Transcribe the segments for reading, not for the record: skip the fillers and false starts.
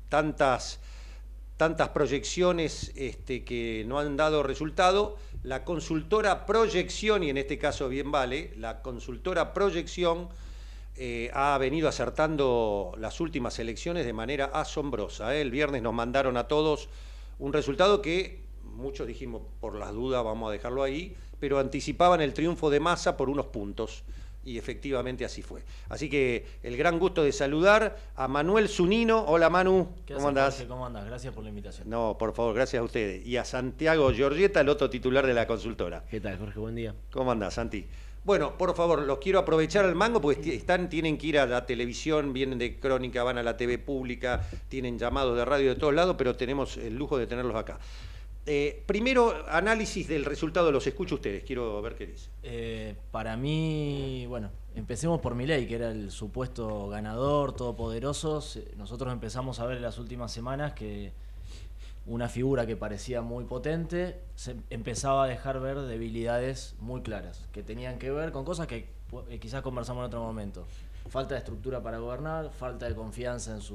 tantas proyecciones que no han dado resultado, la consultora Proyección, y en este caso bien vale, la consultora Proyección ha venido acertando las últimas elecciones de manera asombrosa. El viernes nos mandaron a todos un resultado que muchos dijimos, por las dudas vamos a dejarlo ahí, pero anticipaban el triunfo de Massa por unos puntos. Y efectivamente así fue. Así que el gran gusto de saludar a Manuel Zunino. Hola Manu, ¿cómo andás? Jorge, ¿cómo andás? Gracias por la invitación. No, por favor, gracias a ustedes. Y a Santiago Giorgietta, el otro titular de la consultora. ¿Qué tal, Jorge? Buen día. ¿Cómo andás, Santi? Bueno, por favor, los quiero aprovechar al mango porque tienen que ir a la televisión, vienen de Crónica, van a la TV pública, tienen llamados de radio de todos lados, pero tenemos el lujo de tenerlos acá. Primero, análisis del resultado, los escucho a ustedes, quiero ver qué dicen. Para mí, bueno, empecemos por Milei, que era el supuesto ganador, todopoderoso. Nosotros empezamos a ver en las últimas semanas que una figura que parecía muy potente se empezaba a dejar ver debilidades muy claras, que tenían que ver con cosas que quizás conversamos en otro momento. Falta de estructura para gobernar, falta de confianza en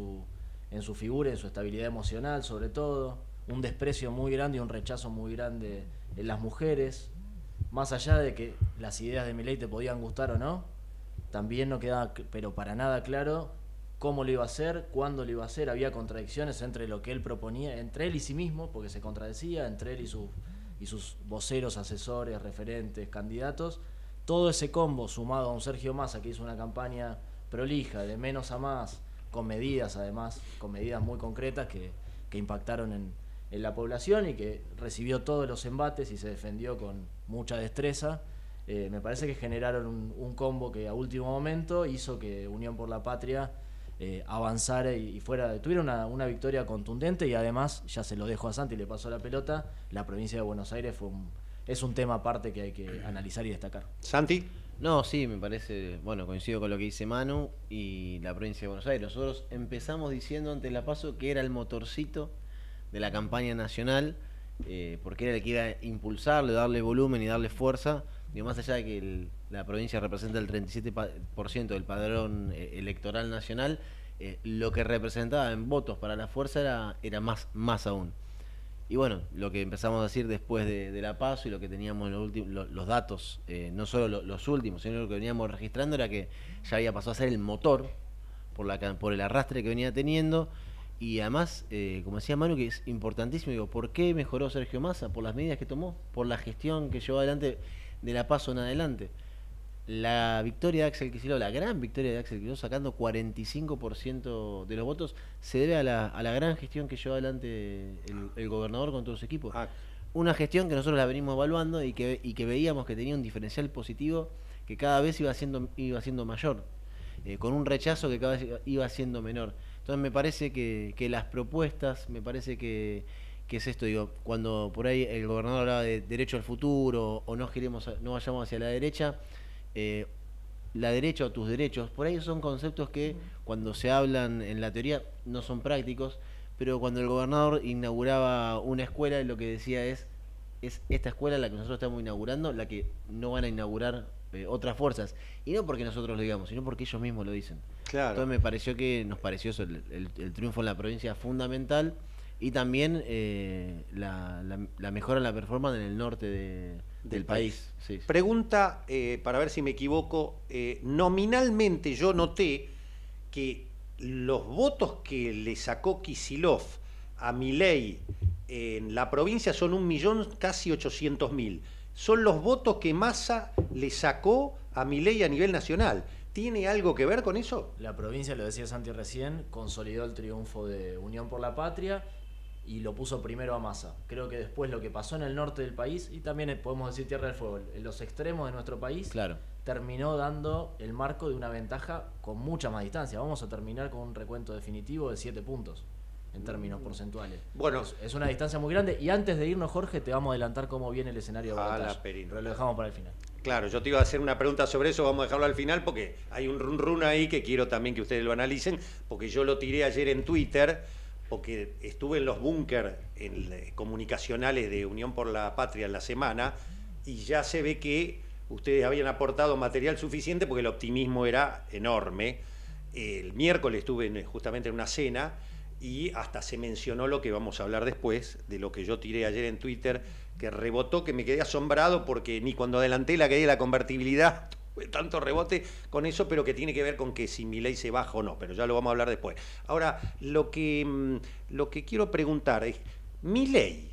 su figura, en su estabilidad emocional sobre todo, un desprecio muy grande y un rechazo muy grande en las mujeres. Más allá de que las ideas de Milei te podían gustar o no, también no quedaba, pero para nada claro, cómo lo iba a hacer, cuándo lo iba a hacer. Había contradicciones entre lo que él proponía, entre él y sí mismo, porque se contradecía, entre él y sus voceros, asesores, referentes, candidatos. Todo ese combo sumado a un Sergio Massa que hizo una campaña prolija, de menos a más, con medidas además, con medidas muy concretas que impactaron en la población y que recibió todos los embates y se defendió con mucha destreza. Me parece que generaron un combo que a último momento hizo que Unión por la Patria avanzara y tuviera una victoria contundente. Y además, ya se lo dejo a Santi, le pasó la pelota, la provincia de Buenos Aires es un tema aparte que hay que analizar y destacar. ¿Santi? No, sí, me parece, bueno, coincido con lo que dice Manu y la provincia de Buenos Aires. Nosotros empezamos diciendo antes de la PASO que era el motorcito de la campaña nacional, porque era el que iba a impulsarle, darle volumen y darle fuerza. Digo, más allá de que la provincia representa el 37% del padrón electoral nacional, lo que representaba en votos para la fuerza era más aún. Y bueno, lo que empezamos a decir después de la PASO y lo que teníamos los datos, no solo los últimos, sino lo que veníamos registrando, era que ya había pasado a ser el motor por el arrastre que venía teniendo. Y además, como decía Manu, que es importantísimo, digo, ¿por qué mejoró Sergio Massa? Por las medidas que tomó, por la gestión que llevó adelante de la PASO en adelante. La victoria de Axel Kicillof, la gran victoria de Axel Kicillof, sacando 45% de los votos, se debe a la gran gestión que llevó adelante el gobernador con todos los equipos. Una gestión que nosotros la venimos evaluando y que veíamos que tenía un diferencial positivo que cada vez iba siendo mayor, con un rechazo que cada vez iba siendo menor. Entonces me parece que las propuestas, me parece que es esto, digo, cuando por ahí el gobernador hablaba de derecho al futuro o no vayamos hacia la derecha o tus derechos, por ahí son conceptos que cuando se hablan en la teoría no son prácticos, pero cuando el gobernador inauguraba una escuela, lo que decía es esta escuela la que nosotros estamos inaugurando, la que no van a inaugurar otras fuerzas, y no porque nosotros lo digamos, sino porque ellos mismos lo dicen. Claro. Entonces nos pareció eso, el triunfo en la provincia fundamental, y también la mejora en la performance en el norte del país. Sí. Pregunta, para ver si me equivoco, nominalmente yo noté que los votos que le sacó Kicillof a Milei en la provincia son 1.800.000. Son los votos que Massa le sacó a Milei a nivel nacional. ¿Tiene algo que ver con eso? La provincia, lo decía Santi recién, consolidó el triunfo de Unión por la Patria y lo puso primero a Massa. Creo que después lo que pasó en el norte del país, y también podemos decir Tierra del Fuego, en los extremos de nuestro país, claro, terminó dando el marco de una ventaja con mucha más distancia. Vamos a terminar con un recuento definitivo de 7 puntos en términos porcentuales. Bueno, es una distancia muy grande. Y antes de irnos, Jorge, te vamos a adelantar cómo viene el escenario de batalla, pero lo dejamos para el final. Claro, yo te iba a hacer una pregunta sobre eso, vamos a dejarlo al final porque hay un run ahí que quiero también que ustedes lo analicen, porque yo lo tiré ayer en Twitter, porque estuve en los búnker comunicacionales de Unión por la Patria en la semana, y ya se ve que ustedes habían aportado material suficiente porque el optimismo era enorme. El miércoles estuve justamente en una cena, y hasta se mencionó lo que vamos a hablar después, de lo que yo tiré ayer en Twitter, que rebotó, que me quedé asombrado porque ni cuando adelanté la caída de la convertibilidad tuve tanto rebote con eso, pero que tiene que ver con que si Milei se baja o no, pero ya lo vamos a hablar después. Ahora, lo que quiero preguntar es, Milei,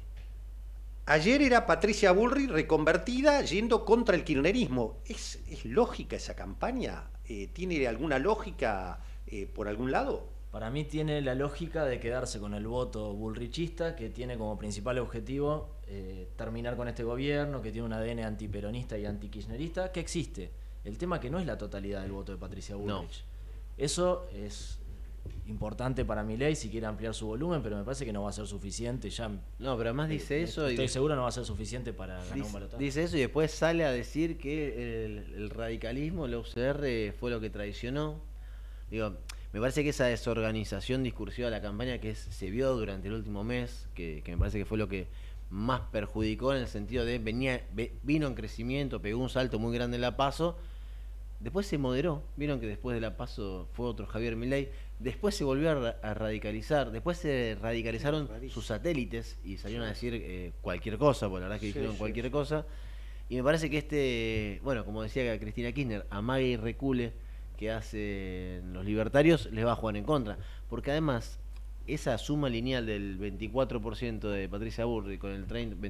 ayer era Patricia Bullrich reconvertida yendo contra el kirchnerismo. ¿Es lógica esa campaña? ¿Tiene alguna lógica por algún lado? Para mí tiene la lógica de quedarse con el voto bullrichista, que tiene como principal objetivo terminar con este gobierno, que tiene un ADN antiperonista y antikirchnerista, que existe. El tema que no es la totalidad del voto de Patricia Bullrich. No. Eso es importante para Milei si quiere ampliar su volumen, pero me parece que no va a ser suficiente ya. No, pero además dice eso. Estoy seguro no va a ser suficiente para ganar un balotaje. Dice eso y después sale a decir que el radicalismo, la UCR, fue lo que traicionó. Digo, me parece que esa desorganización discursiva de la campaña que se vio durante el último mes, que me parece que fue lo que más perjudicó en el sentido de vino en crecimiento, pegó un salto muy grande en la PASO, después se moderó, vieron que después de la PASO fue otro Javier Milei, después se volvió a radicalizar, después se radicalizaron sus satélites y salieron a decir cualquier cosa, porque la verdad es que dijeron cualquier cosa, y me parece que bueno, como decía Cristina Kirchner, amague y recule que hacen los libertarios les va a jugar en contra, porque además esa suma lineal del 24% de Patricia Bullrich con el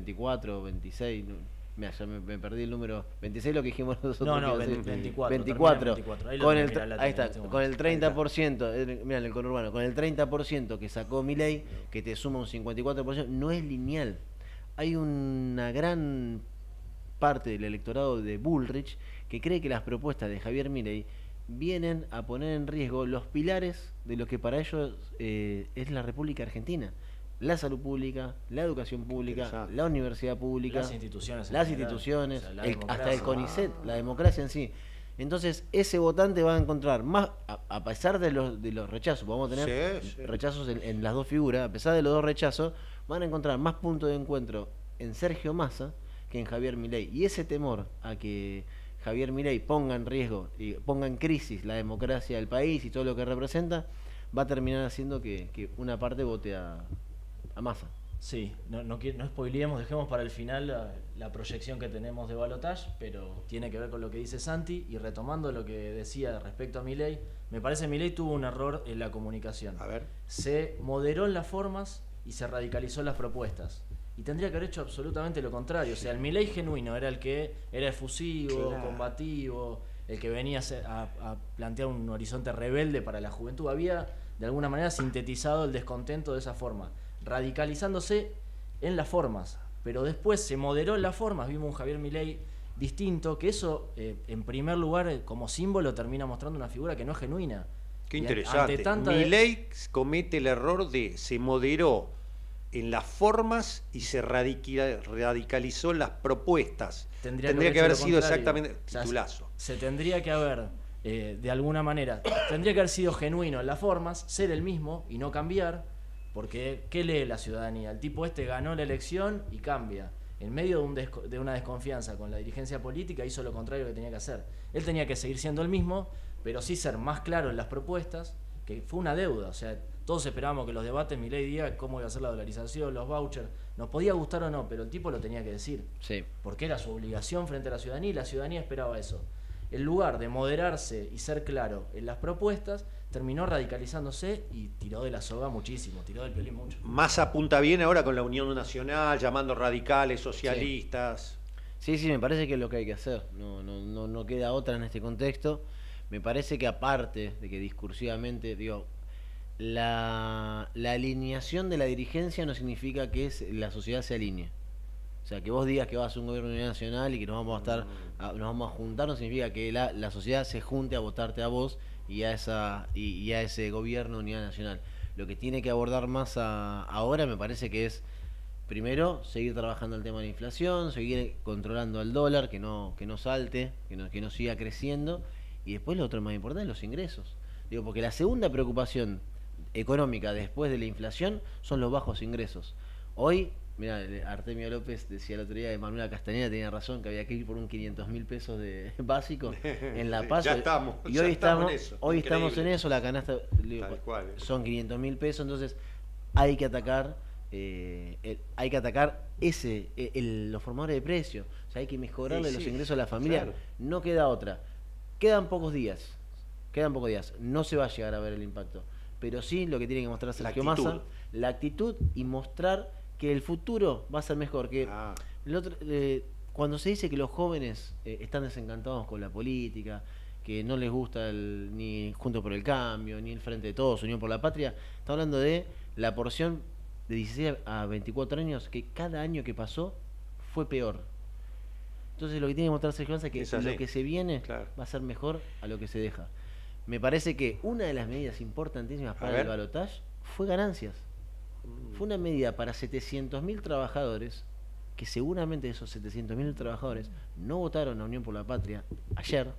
24, 26, ya me perdí el número, 26 lo que dijimos nosotros. No, 24. 24. Ahí está, este con el 30%, mirá, el conurbano, con el 30% que sacó Milei, que te suma un 54%, no es lineal. Hay una gran parte del electorado de Bullrich que cree que las propuestas de Javier Milei vienen a poner en riesgo los pilares de lo que para ellos es la República Argentina. La salud pública, la educación pública, la universidad pública, las instituciones, o sea, hasta el CONICET, la democracia en sí. Entonces, ese votante va a encontrar más, a pesar de los rechazos, vamos a tener rechazos en las dos figuras, a pesar de los dos rechazos, van a encontrar más puntos de encuentro en Sergio Massa que en Javier Milei. Y ese temor a que Javier Milei ponga en riesgo y ponga en crisis la democracia del país y todo lo que representa, va a terminar haciendo que una parte vote a Massa. Sí, no spoileemos, dejemos para el final la proyección que tenemos de balotaje, pero tiene que ver con lo que dice Santi, y retomando lo que decía respecto a Milei, me parece que Milei tuvo un error en la comunicación. A ver. Se moderó en las formas y se radicalizó en las propuestas. Y tendría que haber hecho absolutamente lo contrario. O sea, el Milei genuino era el que era efusivo, combativo, el que venía a plantear un horizonte rebelde para la juventud. Había, de alguna manera, sintetizado el descontento de esa forma, radicalizándose en las formas. Pero después se moderó en las formas, vimos un Javier Milei distinto, que eso, en primer lugar, como símbolo, termina mostrando una figura que no es genuina. Qué interesante. Milei comete el error se moderó en las formas y se radicalizó en las propuestas. Tendría que haber sido exactamente titulazo. Se tendría que haber, de alguna manera, tendría que haber sido genuino en las formas, ser el mismo y no cambiar, porque ¿qué lee la ciudadanía? El tipo ganó la elección y cambia. En medio de una desconfianza con la dirigencia política, hizo lo contrario que tenía que hacer. Él tenía que seguir siendo el mismo, pero sí ser más claro en las propuestas, que fue una deuda. O sea, todos esperábamos que los debates Milei diga cómo iba a ser la dolarización, los vouchers, nos podía gustar o no, pero el tipo lo tenía que decir. Sí. Porque era su obligación frente a la ciudadanía y la ciudadanía esperaba eso. En lugar de moderarse y ser claro en las propuestas, terminó radicalizándose y tiró de la soga muchísimo, tiró del violín mucho. Más apunta bien ahora con la Unión Nacional, llamando radicales, socialistas. Sí, me parece que es lo que hay que hacer. No queda otra en este contexto. Me parece que aparte de que discursivamente, la alineación de la dirigencia no significa que la sociedad se alinee. O sea, que vos digas que vas a un gobierno de unidad nacional y que nos vamos a juntar, no significa que la sociedad se junte a votarte a vos y a ese gobierno de unidad nacional. Lo que tiene que abordar más ahora me parece que es, primero, seguir trabajando el tema de la inflación, seguir controlando el dólar, que no salte, que no siga creciendo, y después lo otro más importante, los ingresos. Porque la segunda preocupación económica después de la inflación son los bajos ingresos. Hoy Mirá, Artemio López decía el otro día que Manuela Castañeda tenía razón, que había que ir por un 500.000 pesos de básico en La Paz. Ya estamos. Y ya hoy estamos en eso. hoy Increíble. estamos en eso, la canasta Tal cual. son 500.000 pesos, entonces hay que atacar los formadores de precios. O sea, hay que mejorarle Sí, los sí, ingresos a la familia. claro. No queda otra. Quedan pocos días. No se va a llegar a ver el impacto. Pero sí lo que tiene que mostrar Sergio Massa, la actitud y mostrar que el futuro va a ser mejor. Que cuando se dice que los jóvenes están desencantados con la política, que no les gusta ni Juntos por el Cambio, ni el Frente de Todos, Unión por la Patria, está hablando de la porción de 16 a 24 años que cada año que pasó fue peor. Entonces lo que tiene que mostrar Sergio Massa es que lo que se viene va a ser mejor a lo que se deja. Me parece que una de las medidas importantísimas para el balotaje fue ganancias. Fue una medida para 700.000 trabajadores, que seguramente esos 700.000 trabajadores no votaron a Unión por la Patria ayer,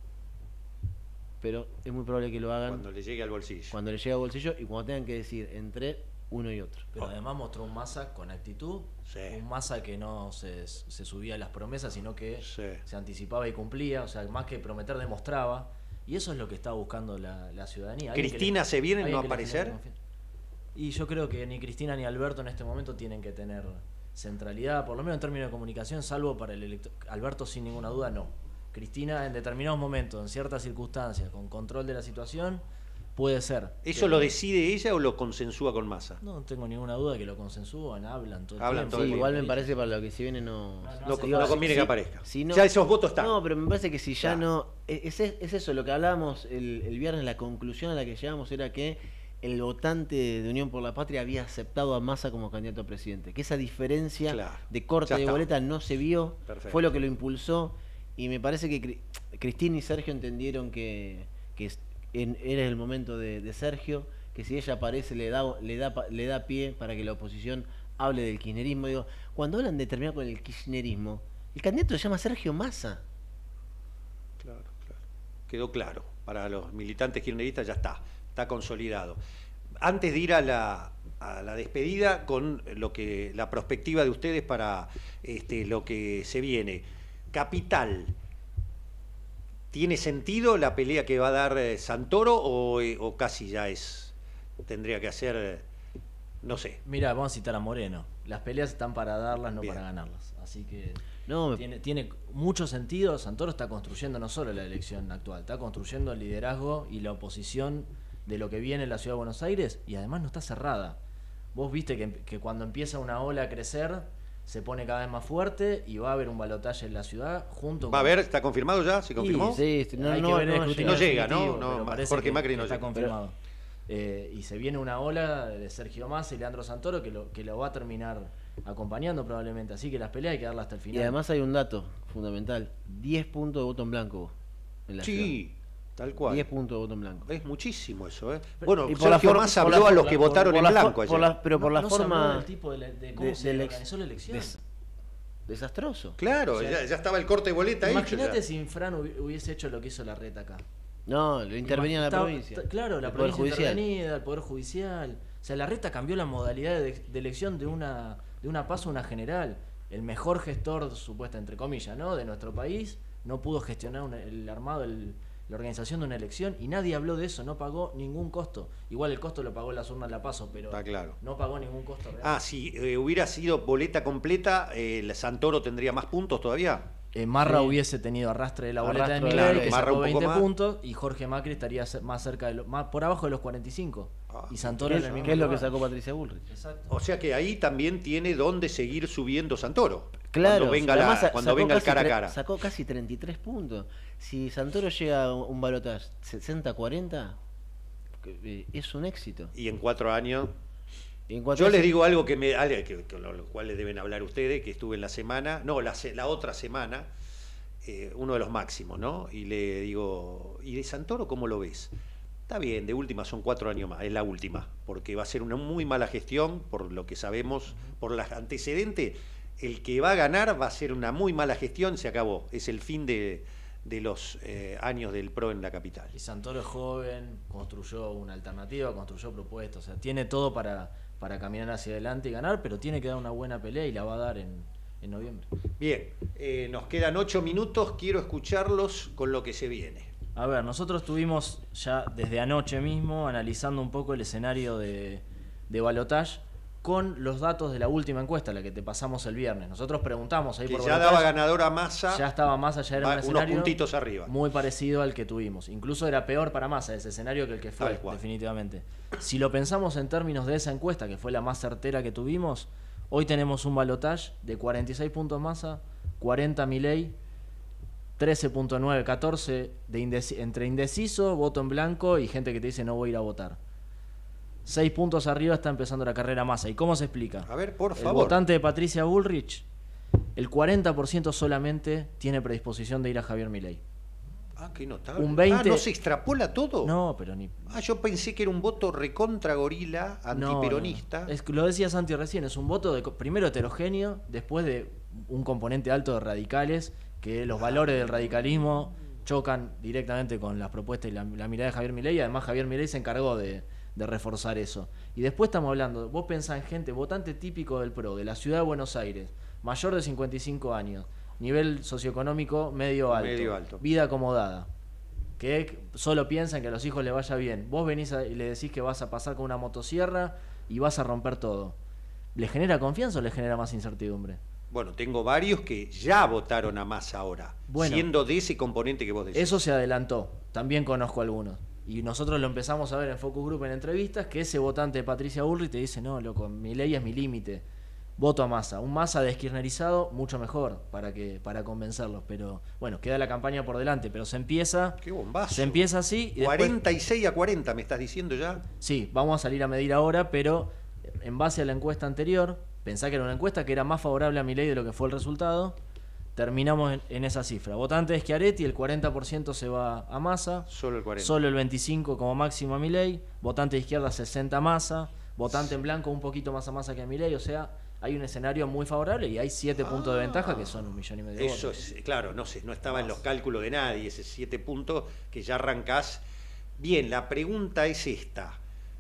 pero es muy probable que lo hagan cuando le llegue al bolsillo. Cuando le llegue al bolsillo y cuando tengan que decir entre uno y otro. Pero además mostró un Massa con actitud, un Massa que no se subía a las promesas, sino que se anticipaba y cumplía, o sea, más que prometer demostraba. Y eso es lo que está buscando la ciudadanía. ¿Cristina se viene no aparecer? Y yo creo que ni Cristina ni Alberto en este momento tienen que tener centralidad, por lo menos en términos de comunicación, salvo para el elector. Alberto sin ninguna duda no. Cristina en determinados momentos, en ciertas circunstancias, con control de la situación, puede ser. ¿Eso lo decide ella o lo consensúa con Massa? No tengo ninguna duda de que lo consensúan, hablan todo el tiempo. Todo el igual me parece para lo que se viene no conviene que aparezca. Si no, ya esos votos están. No, pero me parece que si ya no... Es eso, lo que hablábamos el viernes, la conclusión a la que llegamos era que el votante de Unión por la Patria había aceptado a Massa como candidato a presidente. Que esa diferencia de corte de boleta no se vio, fue lo que lo impulsó. Y me parece que Cristina y Sergio entendieron que era el momento de Sergio, que si ella aparece le da pie para que la oposición hable del kirchnerismo. Digo, cuando hablan de terminar con el kirchnerismo, el candidato se llama Sergio Massa. Claro. Quedó claro. Para los militantes kirchneristas ya está consolidado. Antes de ir a la despedida, con la perspectiva de ustedes para lo que se viene. Capital. ¿Tiene sentido la pelea que va a dar Santoro o casi ya tendría que hacer, no sé? Mira, vamos a citar a Moreno. Las peleas están para darlas, no para ganarlas. Así que tiene mucho sentido. Santoro está construyendo no solo la elección actual, está construyendo el liderazgo y la oposición de lo que viene en la Ciudad de Buenos Aires, y además no está cerrada. Vos viste que cuando empieza una ola a crecer, se pone cada vez más fuerte y va a haber un balotaje en la ciudad junto ¿Va a haber? ¿Está confirmado ya? ¿Se confirmó? Sí, no llega, ¿no? Jorge Macri no está llega. confirmado. Y se viene una ola de Sergio Massa y Leandro Santoro que lo va a terminar acompañando probablemente. Así que las peleas hay que darlas hasta el final. Y además hay un dato fundamental: 10 puntos de voto en blanco en la ciudad. Tal cual. 10 puntos de voto en blanco. Es muchísimo eso, ¿eh? Bueno, y Sergio Massa habló a los que votaron en blanco ayer. Pero por la forma... del tipo de cómo se organizó la elección. Desastroso. Claro, ya estaba el corte de boleta hecho. Imagínate si Fran hubiese hecho lo que hizo la Reta acá. No, lo intervenía la provincia. Claro, la provincia intervenida, el Poder Judicial. O sea, la Reta cambió la modalidad de elección de una PASO a una general. El mejor gestor, supuesta entre comillas, ¿no?, de nuestro país, no pudo gestionar el armado, la organización de una elección, y nadie habló de eso, no pagó ningún costo. Igual el costo lo pagó las urnas La Paso, pero no pagó ningún costo real. Si hubiera sido boleta completa, el Santoro tendría más puntos todavía. Marra hubiese tenido arrastre de la boleta de Milei, que sacó 20 puntos, y Jorge Macri estaría más cerca más por abajo de los 45. Y Santoro en el mismo ¿Qué es lo que sacó Patricia Bullrich? Exacto. O sea que ahí también tiene donde seguir subiendo Santoro. Claro, cuando venga el cara a cara. Sacó casi 33 puntos. Si Santoro llega a un balotaje 60-40, es un éxito. Y en 4 años... Yo les digo algo con lo cual les deben hablar ustedes, que estuve en la semana, la otra semana, uno de los máximos, ¿no? Y le digo, ¿y de Santoro cómo lo ves? Está bien, de última son 4 años más, es la última, porque va a ser una muy mala gestión, por lo que sabemos, por los antecedentes. El que va a ganar va a ser una muy mala gestión, se acabó. Es el fin de los años del PRO en la capital. Y Santoro es joven, construyó una alternativa, construyó propuestas, o sea, tiene todo para para caminar hacia adelante y ganar, pero tiene que dar una buena pelea y la va a dar en noviembre. Bien, nos quedan 8 minutos, quiero escucharlos con lo que se viene. A ver, nosotros estuvimos ya desde anoche mismo analizando un poco el escenario de balotaje con los datos de la última encuesta, la que te pasamos el viernes. Nosotros preguntamos ahí Que por ya balotaje, daba ganador a Massa. ya estaba Massa, ya era un unos escenario puntitos arriba. muy parecido al que tuvimos. Incluso era peor para Massa ese escenario que el que fue, Tal cual. definitivamente. Si lo pensamos en términos de esa encuesta, que fue la más certera que tuvimos, hoy tenemos un balotaje de 46 puntos Massa, 40 Milei, 13.9, 14 entre indeciso, voto en blanco y gente que te dice no voy a ir a votar. 6 puntos arriba está empezando la carrera Massa. ¿Y cómo se explica? A ver, por El favor. votante de Patricia Bullrich, el 40% solamente tiene predisposición de ir a Javier Milei. Ah, qué notable. Un 20. ¿no se extrapola todo? No, pero ni... Yo pensé que era un voto recontra gorila, antiperonista. No. Lo decía Santi recién, es un voto primero heterogéneo, después de un componente alto de radicales, que los valores del radicalismo chocan directamente con las propuestas y la mirada de Javier Milei. Además, Javier Milei se encargó de reforzar eso. Y después estamos hablando, vos pensás en gente, votante típico del PRO, de la ciudad de Buenos Aires, mayor de 55 años, nivel socioeconómico medio alto, vida acomodada, que solo piensan que a los hijos les vaya bien. Vos venís y le decís que vas a pasar con una motosierra y vas a romper todo. ¿Le genera confianza o le genera más incertidumbre? Bueno, tengo varios que ya votaron a Massa ahora, siendo de ese componente que vos decís. Eso se adelantó, también conozco algunos. Y nosotros lo empezamos a ver en Focus Group en entrevistas, que ese votante de Patricia Bullrich te dice, no, loco, mi ley es mi límite, voto a Massa. Un Massa deskirchnerizado, mucho mejor para convencerlos. Pero bueno, queda la campaña por delante, pero se empieza... ¡Qué bombazo! Se empieza así. Y 46 a 40, ¿me estás diciendo ya? Sí, vamos a salir a medir ahora, pero en base a la encuesta anterior, pensá que era una encuesta que era más favorable a Milei de lo que fue el resultado. Terminamos en esa cifra. Votante de Schiaretti, el 40% se va a Massa. Solo el 40%. Solo el 25% como máximo a Milei. Votante de izquierda, 60% a Massa. Votante en blanco, un poquito más a Massa que a Milei. O sea, hay un escenario muy favorable y hay 7 puntos de ventaja, que son 1,5 millones de Eso votos. es, claro, no estaba en los cálculos de nadie, ese 7 puntos que ya arrancás. Bien, la pregunta es esta.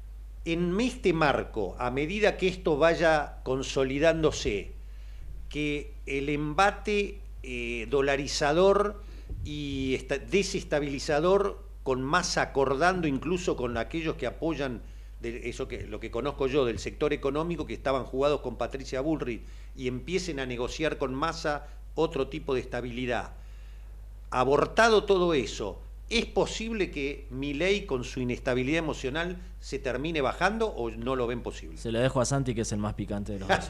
En este marco, a medida que esto vaya consolidándose, que el embate dolarizador y desestabilizador con Massa acordando incluso con aquellos que apoyan lo que conozco yo del sector económico, que estaban jugados con Patricia Bullrich, y empiecen a negociar con Massa otro tipo de estabilidad. Abortado todo eso, ¿es posible que Milei con su inestabilidad emocional se termine bajando o no lo ven posible? Se lo dejo a Santi, que es el más picante de los dos.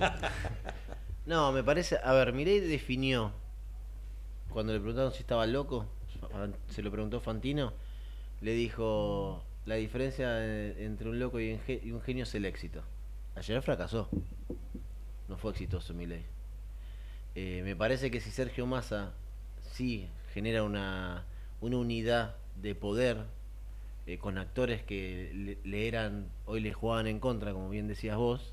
No, me parece... A ver, Milei definió, cuando le preguntaron si estaba loco, se lo preguntó Fantino, le dijo, la diferencia entre un loco y un genio es el éxito. Ayer fracasó. No fue exitoso Milei. Me parece que si Sergio Massa sí genera una unidad de poder con actores que hoy le jugaban en contra, como bien decías vos,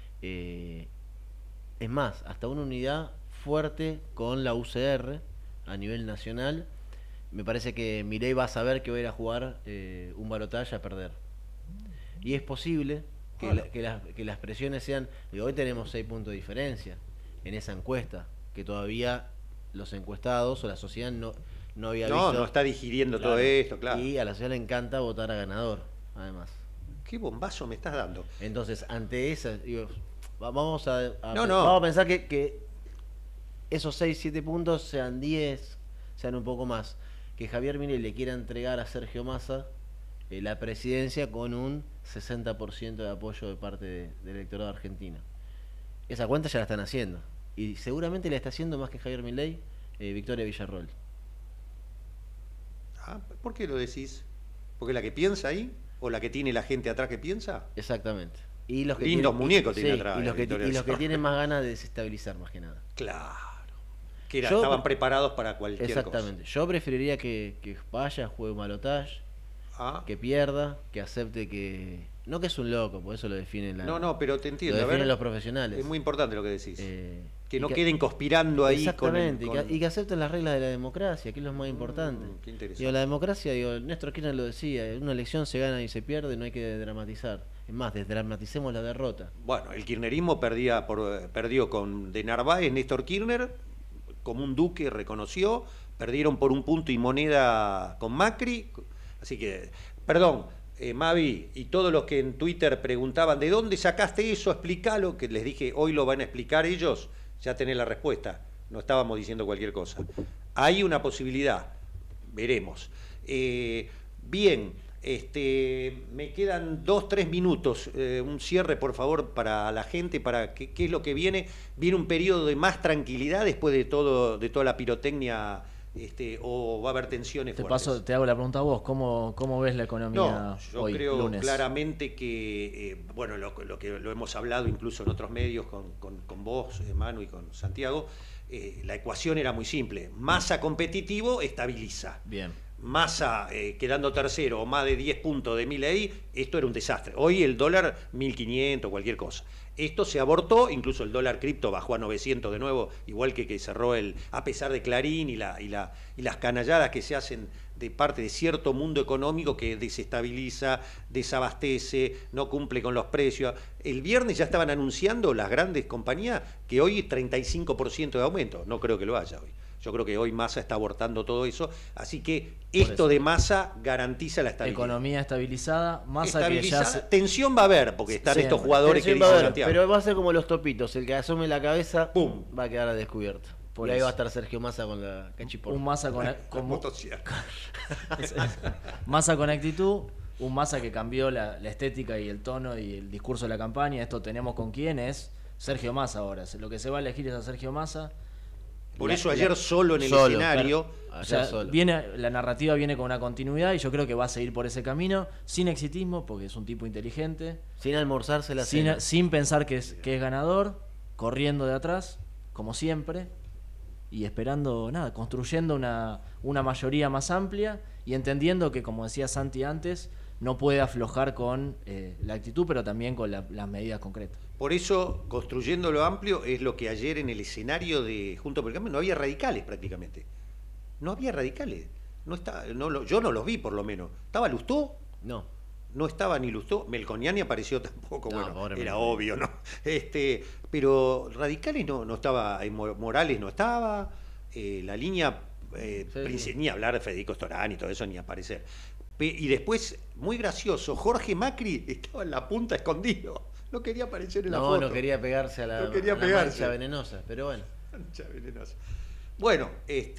es más, hasta una unidad fuerte con la UCR a nivel nacional, me parece que Milei va a saber que va a ir a jugar un balotaje a perder. Y es posible que las presiones sean... Hoy tenemos 6 puntos de diferencia en esa encuesta, que todavía los encuestados o la sociedad no había visto. No está digiriendo todo esto, claro. Y a la sociedad le encanta votar a ganador, además. ¿Qué bombazo me estás dando? Entonces, ante esa... vamos a pensar que esos 6, 7 puntos sean 10, sean un poco más. Que Javier Milei le quiera entregar a Sergio Massa la presidencia con un 60% de apoyo de parte del electorado argentino. Esa cuenta ya la están haciendo. Y seguramente la está haciendo más que Javier Milei, Victoria Villarroel. ¿Por qué lo decís? ¿Porque la que piensa ahí? ¿O la que tiene la gente atrás que piensa? Exactamente. Y los que Lindos muñecos tiene atrás. Y los que tienen más ganas de desestabilizar, más que nada. Claro. Que estaban preparados para cualquier cosa. Exactamente. Yo preferiría que vaya, juegue un balotaje, que pierda, que acepte que... No que es un loco, por eso lo definen pero te entiendo. Lo definen los profesionales. Es muy importante lo que decís. Que no que queden conspirando ahí. Exactamente, y que acepten las reglas de la democracia, que es lo más importante. Qué interesante. La democracia, Néstor Kirchner lo decía, una elección se gana y se pierde, no hay que dramatizar. Es más, desdramaticemos la derrota. Bueno, el kirchnerismo perdió con de Narváez, Néstor Kirchner, como un duque reconoció, perdieron por un punto y moneda con Macri, así que, perdón, Mavi, y todos los que en Twitter preguntaban, ¿de dónde sacaste eso? Explícalo, que les dije, hoy lo van a explicar ellos, ya tenés la respuesta, no estábamos diciendo cualquier cosa. Hay una posibilidad, veremos. Bien, me quedan 2-3 minutos, un cierre por favor para la gente, para qué es lo que viene. ¿Viene un periodo de más tranquilidad después de toda la pirotecnia, o va a haber tensiones fuertes? Te hago la pregunta a vos, ¿cómo ves la economía yo hoy, creo lunes? Claramente que, bueno, lo que lo hemos hablado incluso en otros medios con vos, Manu, y con Santiago, la ecuación era muy simple. Massa competitivo estabiliza. Bien. Massa quedando tercero o más de 10 puntos de Milei, esto era un desastre. Hoy el dólar 1.500, cualquier cosa. Esto se abortó, incluso el dólar cripto bajó a 900 de nuevo, igual que cerró a pesar de Clarín y las canalladas que se hacen de parte de cierto mundo económico que desestabiliza, desabastece, no cumple con los precios. El viernes ya estaban anunciando las grandes compañías que hoy es 35% de aumento. No creo que lo haya hoy. Yo creo que hoy Massa está abortando todo eso, así que esto de Massa garantiza la estabilidad. Economía estabilizada, Massa que ya tensión va a haber, porque están siempre estos jugadores que dicen Santiago. Pero va a ser como los topitos, el que asome la cabeza, ¡pum!, va a quedar a descubierto. Por ahí va a estar Sergio Massa con la cachiporra. Un Massa con Massa con actitud, un Massa que cambió la estética y el tono y el discurso de la campaña. Esto tenemos con quién es Sergio Massa ahora. Lo que se va a elegir es a Sergio Massa. Por eso ayer solo en el escenario. Claro. O sea, la narrativa viene con una continuidad y yo creo que va a seguir por ese camino, sin exitismo, porque es un tipo inteligente. Sin almorzarse la cena. Sin pensar que es ganador, corriendo de atrás, como siempre, y esperando, construyendo una mayoría más amplia y entendiendo que, como decía Santi antes, no puede aflojar con la actitud, pero también con las medidas concretas. Por eso, construyendo lo amplio, es lo que ayer en el escenario de Juntos por el Cambio no había radicales prácticamente. No había radicales. Yo no los vi, por lo menos. ¿Estaba Lustó? No. No estaba ni Lustó. Melconiani apareció tampoco. No, bueno, era Melconiani. obvio, ¿no? Pero radicales no estaba. Morales no estaba. La línea, ni hablar de Federico Storani y todo eso, ni aparecer. Y después, muy gracioso, Jorge Macri estaba en la punta escondido. No quería aparecer en la foto. No quería pegarse a la mancha venenosa, pero bueno. Mancha venenosa. Bueno,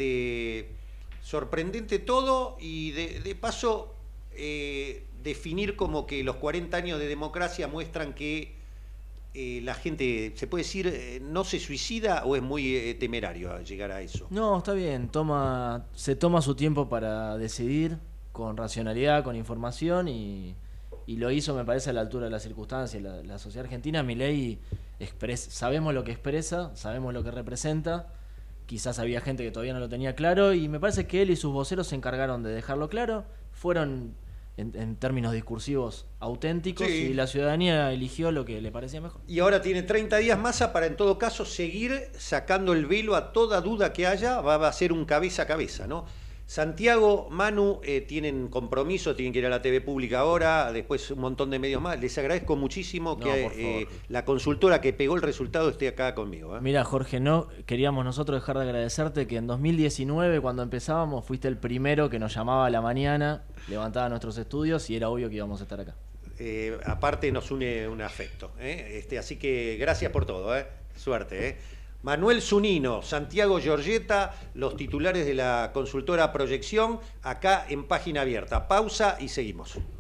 sorprendente todo y de paso definir como que los 40 años de democracia muestran que la gente, se puede decir, no se suicida o es muy temerario llegar a eso. No, está bien, se toma su tiempo para decidir con racionalidad, con información y lo hizo, me parece, a la altura de las circunstancias. La sociedad argentina, Milei, sabemos lo que expresa, sabemos lo que representa. Quizás había gente que todavía no lo tenía claro y me parece que él y sus voceros se encargaron de dejarlo claro. Fueron, en términos discursivos, auténticos, sí, y la ciudadanía eligió lo que le parecía mejor. Y ahora tiene 30 días más para, en todo caso, seguir sacando el velo a toda duda que haya. Va a ser un cabeza a cabeza, ¿no? Santiago, Manu, tienen compromiso, tienen que ir a la TV pública ahora, después un montón de medios más. Les agradezco muchísimo que la consultora que pegó el resultado esté acá conmigo. Mira, Jorge, no queríamos nosotros dejar de agradecerte que en 2019, cuando empezábamos, fuiste el primero que nos llamaba a la mañana, levantaba nuestros estudios y era obvio que íbamos a estar acá. Aparte nos une un afecto, así que gracias por todo, suerte. Manuel Zunino, Santiago Giorgetta, los titulares de la consultora Proyección, acá en Página Abierta. Pausa y seguimos.